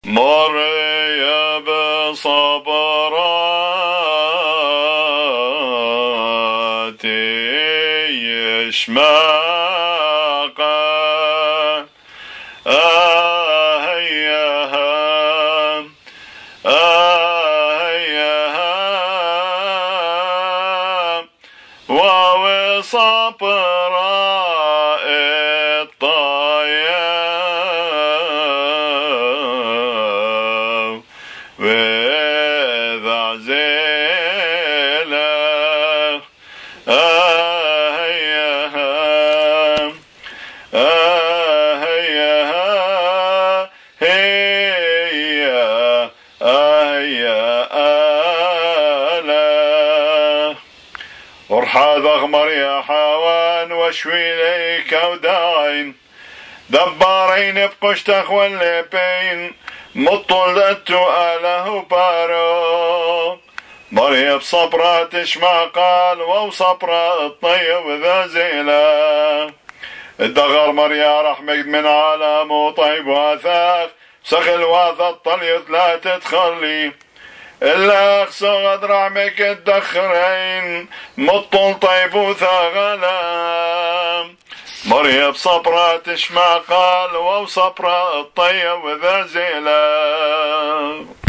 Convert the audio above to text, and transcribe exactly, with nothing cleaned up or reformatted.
مريم صبراتي يشماقا آهيها آهيها ووصبرا الطايا وذا زيلا آهيها آهيها هي آهيا آلا ورحاذ أغمر يا حوان وشوي ليك وداين دبارين بقشتخ واللبين مطلت آله بارو مريم صبرات اشماقال وصبرا الطيب ذا زيلا الدغر مريا رحمك من عالم وطيب واثاق سخل واثا الطليط لا تدخلي إلا أخصى غد رحمك الدخرين مطل طيب وثغلا مريم صبرات اشماقال وصبرا الطيب ذا زيلا.